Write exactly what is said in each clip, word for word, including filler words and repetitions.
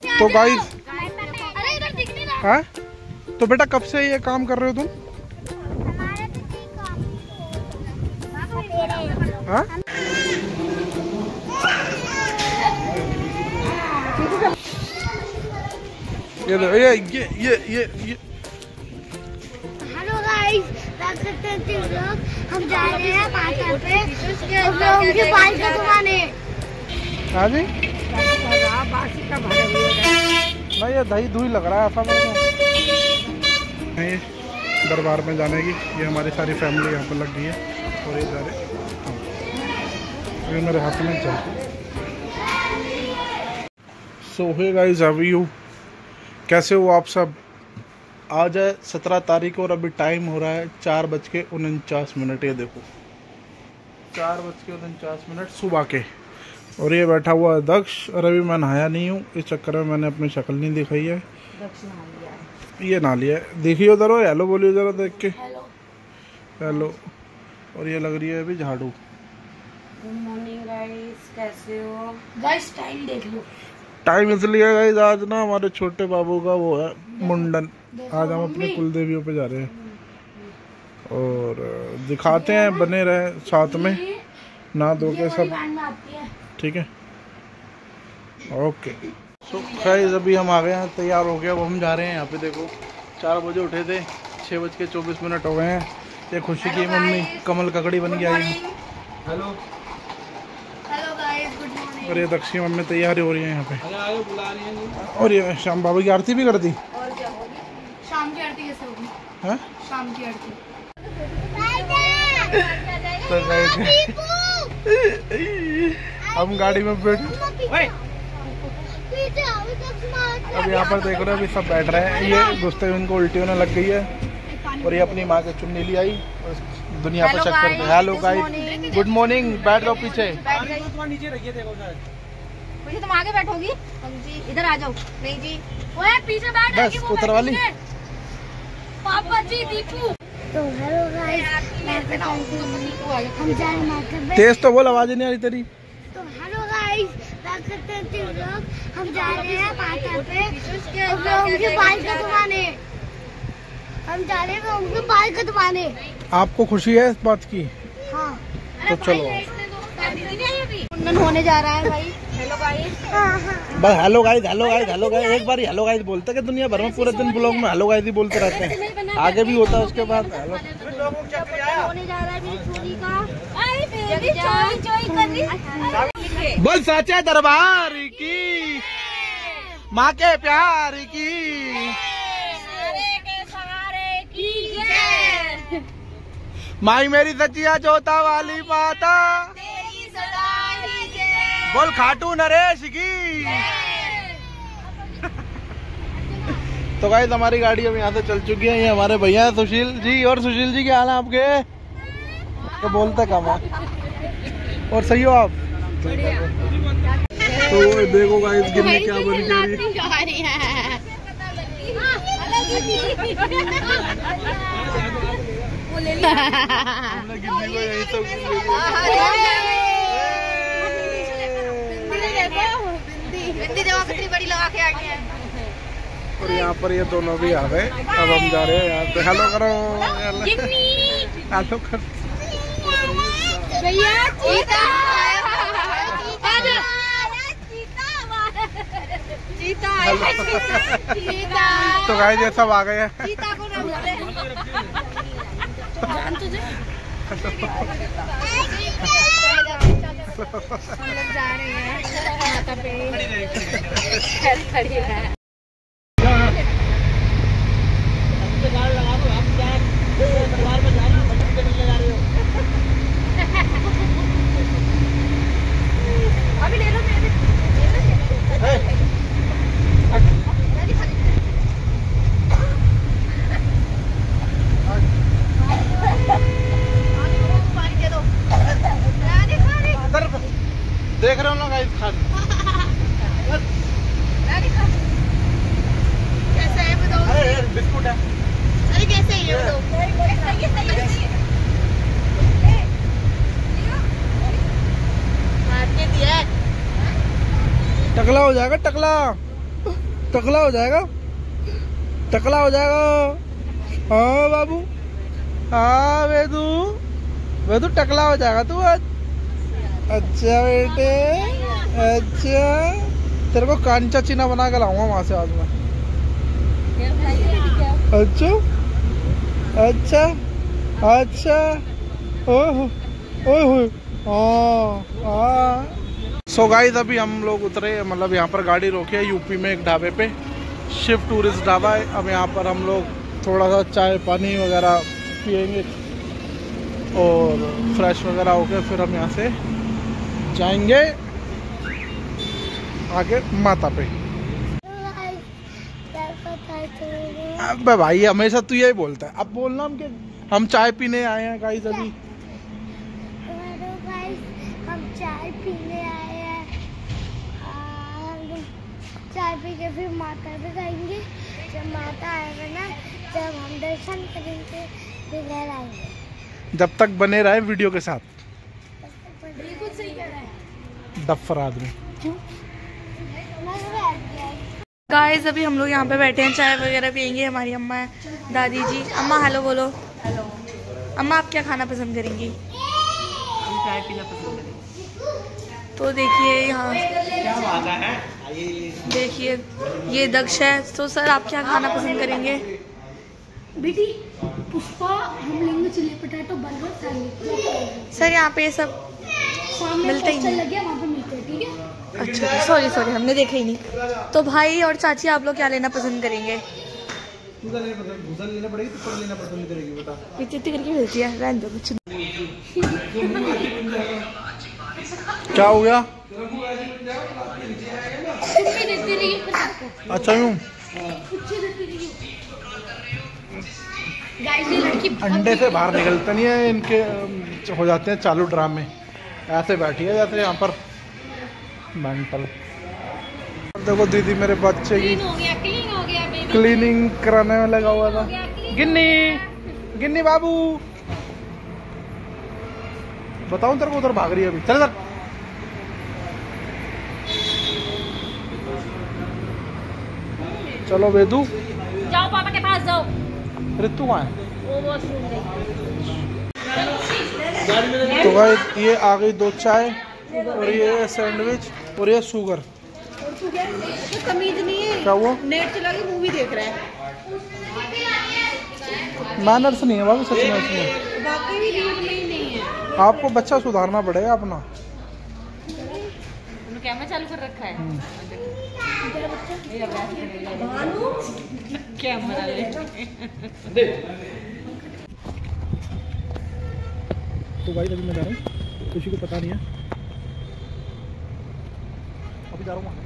तो गाइस, हाँ तो बेटा कब से ये काम कर रहे हो तुम? हाँ ये ये ये ये ये ये हेलो गाइस, हम जा रहे हैं पार्क पे उनके बाल कटवाने। हाँ जी भाई ये दही दूही लग रहा है ऐसा मेरे को। ये दरबार में जाने की ये हमारी सारी फैमिली यहाँ पर लग गई है और ये जा रहे ये मेरे हाथ में चल। So hey guys, how are you? कैसे हो आप सब? आज है सत्रह तारीख और अभी टाइम हो रहा है चार बज के उनचास मिनट। ये देखो चार बज के उनचास मिनट सुबह के। और ये बैठा हुआ है दक्ष। और अभी मैं नहाया नहीं हूँ, इस चक्कर में मैंने अपनी शक्ल नहीं दिखाई है। ये नहा लिया है। देखिए उधर हो, हेलो बोलिए जरा देख के। हेलो। और ये लग रही है अभी झाड़ू। गुड मॉर्निंग गाइस, कैसे हो गाइस? टाइम देख लो। टाइम इसलिए गाइस आज ना हमारे छोटे बाबू का वो है मुंडन। आज हम अपने कुल देवियों पे जा रहे हैं और दिखाते हैं, बने रहे साथ में ना धो के सब, ठीक है? ओके। सो गाइस अभी हम आ गए हैं, तैयार हो गया। अब हम जा रहे हैं। यहाँ पे देखो चार बजे उठे थे, छः बज के चौबीस मिनट हो गए हैं। ये खुशी की मम्मी कमल ककड़ी बन के आई है। Hello hello guys, good morning. और ये दक्षी मम्मी तैयारी हो रही है यहाँ पे। बुला रही है। और ये शाम बाबा की आरती भी कर दी। और क्या होगी? शाम की आरती कैसे होगी? हाँ शाम की आरती। तो हम गाड़ी में बैठ अब यहाँ पर देख रहे हो अभी सब बैठ रहे हैं। ये गुस्से में इनको उल्टी होने लग गई है और ये अपनी माँ के चुन्नी ली आई और दुनिया पर चक्कर पे। Hello guys, good morning. बैठ जाओ पीछे। नीचे रखिए, देखो शायद तुम आगे बैठोगी। इधर आ जाओ। नहीं जी, ओए पीछे बैठ। बस उतर वाली। पापा जी दीपू। तो हेलो गाइस, हम जा रहे हैं मार्केट में। तेज तो बोल, आवाज नहीं आ रही तेरी। तो हेलो गाइस, हम जा रहे हैं पार्क पे उनके बाल कटवाने। हम जा रहे हैं उनके बाल कटवाने। आपको खुशी है इस बात की? हाँ। तो चलो। मुंडन होने जा रहा है भाई। Hello guys. बस hello guys, hello guys, hello guys. एक बार हेलो गाइस बोलते हैं दुनिया भर में पूरे दिन ब्लॉग में हेलो गाइस ही बोलते रहते हैं। आगे भी होता है उसके बाद हेलो। होने जा रहा है मेरी छोरी का। बोल साचे दरबार की, माँ के प्यार की, माई मेरी सचिया जोता वाली माता, बोल खाटू नरेश की। तो गाइस हमारी गाड़ी अब यहाँ से चल चुकी है। ये हमारे भैया है सुशील जी। और सुशील जी क्या हाल है आपके? तो बोलते कम है। और सही हो आप? तो देखो गाइस गिन्नी क्या बन गई। कितनी बड़ी लगा के आ गए हैं। और यहाँ पर ये दोनों भी आ गए। अब हम जा रहे हैं यहाँ पे। हेलो करो, हेलो करो भैया। तो गाइस ये सब आ गए हैं। चीता को ना बोले। जान तुझे। हम लोग जा रहे हैं माता पे। खड़ी है। अभी ले लो मेरे। देख रहे हो ना गाइस खान। कैसा है बताओ? अरे बिस्कुट है। अरे कैसे है ये बताओ? सही है, सही है, सही है। मार के दिया। टकला हो जाएगा टकला। टकला हो जाएगा, टकला हो जाएगा। हाँ बाबू, हाँ वेदू, वेदू टकला हो जाएगा तू आज। अच्छा बेटे, अच्छा तेरे को कांचा चीना बना के लाऊंगा वहां से आज मैं। अच्छा अच्छा अच्छा, ओह ओह, हाँ हाँ। सो गाइस अभी हम लोग उतरे, मतलब यहाँ पर गाड़ी रोकी है यूपी में एक ढाबे पे, शिव टूरिस्ट ढाबा है। अब यहाँ पर हम लोग थोड़ा सा चाय पानी वगैरह पियेंगे और फ्रेश वगैरह होके फिर हम यहाँ से जाएंगे आगे माता पे। अब भाई हमेशा तू यही बोलता है, अब बोलना हम के हम चाय पीने आए हैं गाइस। अभी हम चाय पीने आए हैं, चाय पी के फिर माता पे जाएंगे। जब माता आएगा ना, जब हम दर्शन करेंगे फिर घर आएंगे। जब तक बने रहे वीडियो के साथ। बिल्कुल सही कह रहा है डफर आदमी। गाइस अभी हम लोग यहाँ पे बैठे हैं, चाय वगैरह पियेंगे। हमारी अम्मा है, दादी जी। अम्मा हेलो बोलो। हेलो अम्मा, आप क्या खाना पसंद करेंगी? हम चाय पीना पसंद करेंगे। तो देखिए यहाँ, क्या बात है, देखिए ये दक्ष है। तो सर आप क्या खाना पसंद करेंगे? बेटी पुष्पा, हम लेंगे chilli potato burger sandwich. Sir यहाँ पे ये सब मिलते ही नहीं। लगे वहाँ पे मिलते हैं, ठीक है। अच्छा सॉरी सॉरी, हमने देखा ही नहीं। तो भाई और चाची आप लोग क्या लेना पसंद करेंगे? लेना पड़ेगी तो लेना पसंद करेगी बता। इतनी करके मिलती है, रहने दो कुछ। क्या हो गया? अच्छा यूँ अंडे से बाहर निकलता नहीं है, इनके हो जाते हैं चालू ड्रामे। ऐसे बैठी है जैसे यहाँ पर मेंटल। देखो दीदी मेरे बच्चे की क्लीनिंग कराने में लगा हुआ था। गिन्नी, गिन्नी बाबू, बताऊं तेरे को उधर भाग रही है अभी। चल इधर। चलो वेदू, जाओ पापा के पास जाओ। ऋतु कहाँ है? तो भाई ये आ गई दो चाय और ये सैंडविच और ये शुगर। तमीज नहीं है। क्या वो नेट चला के मूवी देख रहा है। मैनर्स नहीं है बाबू सच में इसमें। बाकी भी रीड नहीं, नहीं है। आपको बच्चा सुधारना पड़ेगा अपना। कैमरा चालू कर रखा है। कैमरा तो भाई अभी मैं जा रहा हूँ, किसी को पता नहीं है, अभी जा रहा हूँ।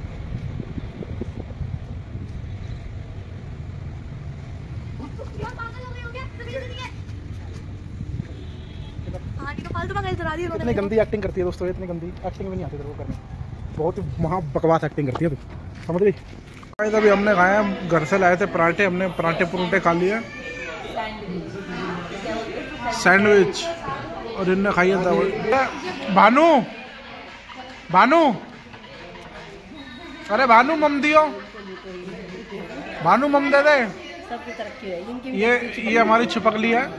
इतनी गंदी एक्टिंग करती है दोस्तों, इतनी गंदी एक्टिंग भी नहीं आती तेरे को करने। बहुत ही महा बकवास एक्टिंग करती है तू, समझ गई? अभी हमने खाया, घर से लाए थे पराठे, हमने पराठे परोठे खा लिए, सैंडविच, और इनने खाई है भानु। भानु, अरे भानु मम दियो, भानु मम दे दे। सबकी तरक्की है। ये ये हमारी छिपकली है,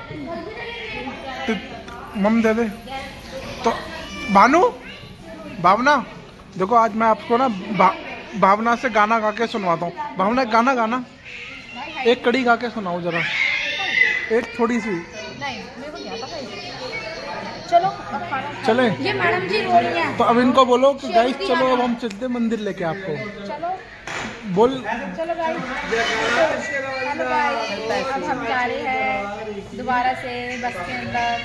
तो मम दे दे। तो भानु, भावना, देखो आज मैं आपको ना भा, भावना से गाना गा के सुनवाता हूँ। भावना एक गाना गाना, एक कड़ी गा के सुनाओ जरा, एक थोड़ी सी। नहीं मेरे को नहीं आता। चलो अब खाना चले। ये मैडम जी रो रही हैं। तो अब इनको बोलो कि गाइस चलो अब हम चलते मंदिर लेके आपको। चलो बोल। चलो गाइस, हेलो गाइस, अब हम जा रहे हैं दोबारा से बस के अंदर।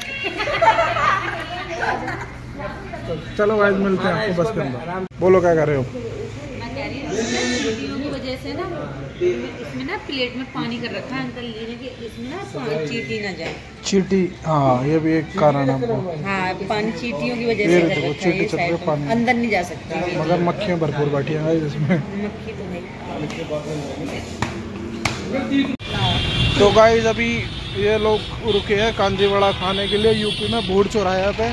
चलो गाइस मिलते हैं आपको बस के अंदर। बोलो क्या कर रहे हो? मैं कह रही हूँ चींटियों की वजह से ना, इसमें ना प्लेट में पानी कर रखा है अंकल जी ने कि इसमें ना पानी चींटी ना जाए। चींटी, हाँ ये भी एक कारण है। हाँ पानी चींटियों की वजह से कर रखा है, चींटी ये चल साइड पानी में अंदर नहीं जा सकती। मगर मक्खियाँ भरपूर बैठी हैं गाइस इसमें। मक्खी तो नहीं। तो गाइस अभी ये लोग रुके हैं कांजीवड़ा खाने के लिए यूपी में भूड़ चौराहे पे।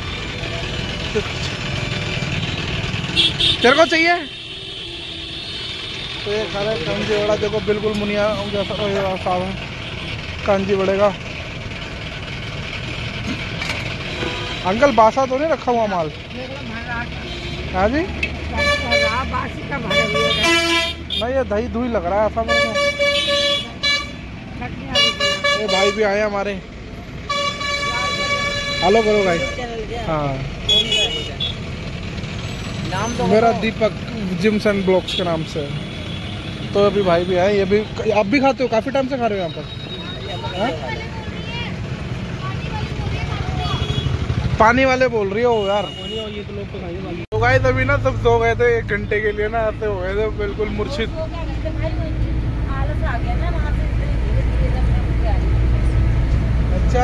तेरे को चाहिए? तो ये खा रहे कांजी वड़ा, देखो बिल्कुल मुनिया जैसा साफ है कांजी वड़े का। अंकल बासा तो नहीं रखा हुआ माल? हाँ जी, नहीं ये दही दूही लग रहा है ऐसा मेरे को। ये भाई भी आए हमारे, हेलो करो भाई। हाँ नाम तो मेरा दीपक जिम्स एंड ब्लॉक्स के नाम से। तो अभी भाई भी आए, ये भी आप भी खाते हो? काफी टाइम से खा रहे हो यहाँ पर? हाँ? पानी वाले बोल रही हो यार। तो गाइस अभी ना सब सो गए थे एक घंटे के लिए ना, आते हो गए थे बिल्कुल मुर्शिद। अच्छा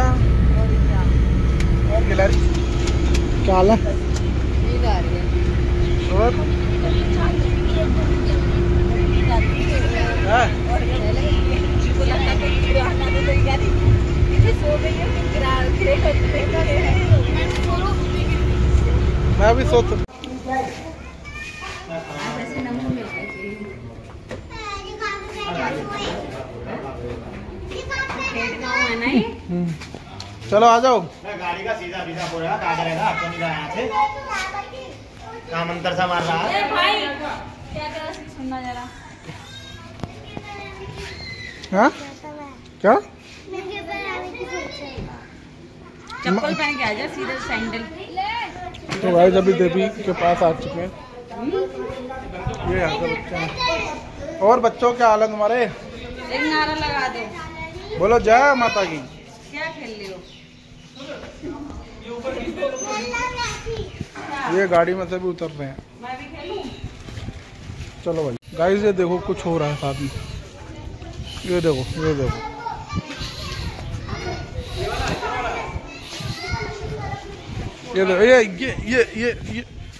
और गिलारी क्या हाल है? और हाँ? मैं भी सोच चलो आ जाओ। गाड़ी का सीधा सीधा हो रहा क्या करेगा? आपको नहीं यहाँ से काम अंतर सा मार रहा है भाई। क्या कर सुनना जरा। हाँ क्या? चप्पल पहन के आ जा, सीधा सैंडल। तो भाई अभी देवी के पास आ चुके हैं, ये यहाँ के बच्चे हैं। और बच्चों क्या हाल है तुम्हारे? एक नारा लगा दो, बोलो जय माता की। क्या खेल रहे हो? ये गाड़ी में से भी उतर रहे हैं। मैं भी खेलूं? चलो भाई गाइस ये देखो कुछ हो रहा है साथ में, ये देखो ये देखो ये देखो ये ये ये ये, ये।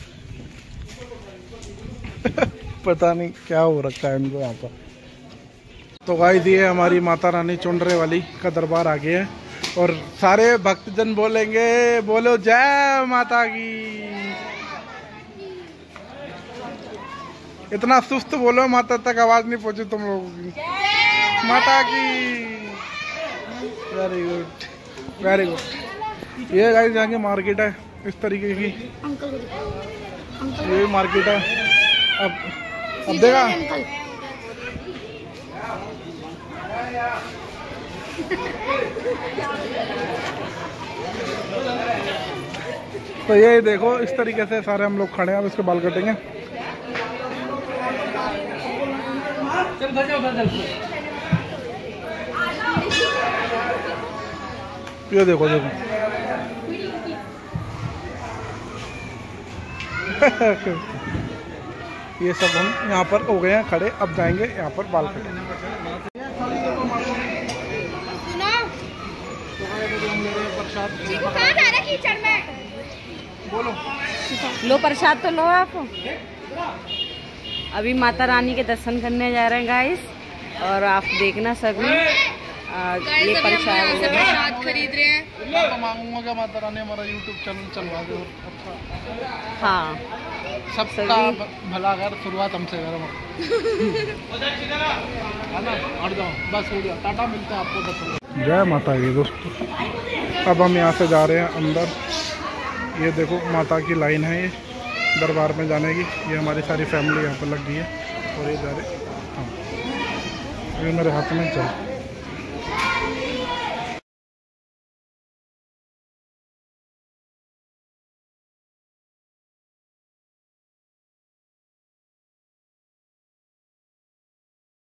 पता नहीं क्या हो रखा है इनको यहाँ पर। तो गाइस ये हमारी माता रानी चुंडरे वाली का दरबार आ गया है और सारे भक्तजन बोलेंगे बोलो जय माता की। इतना सुस्त बोलो माता तक आवाज नहीं पहुंची तुम लोगों की। माता की। Very good very good. ये गाइस यहाँ की मार्केट है इस तरीके की, ये मार्केट है। अब अब देखा तो ये देखो इस तरीके से सारे हम लोग खड़े हैं, अब इसके बाल कटेंगे। ये देखो देखो ये सब हम यहाँ पर हो गए हैं खड़े, अब जाएंगे यहाँ पर बाल कटेंगे। बोलो लो प्रसाद तो लो आप। अभी माता रानी के दर्शन करने जा रहे हैं गाइस, और आप देखना सभी आ, ये प्रसाद प्रसाद खरीद रहे हैं। मैं तो मांगूंगा कि माता रानी हमारा यूट्यूब चैनल चलवा दे। अच्छा हाँ सबका भला कर, शुरुआत हमसे करो है ना। हट जाओ बस हो गया, टाटा, मिलते हैं आपको दर्शन। जय माता की दोस्तों, अब हम यहाँ से जा रहे हैं अंदर। ये देखो माता की लाइन है ये दरबार में जाने की। ये हमारी सारी फैमिली यहाँ पर लग गई है और ये जा रहे। हाँ ये मेरे हाथ में चल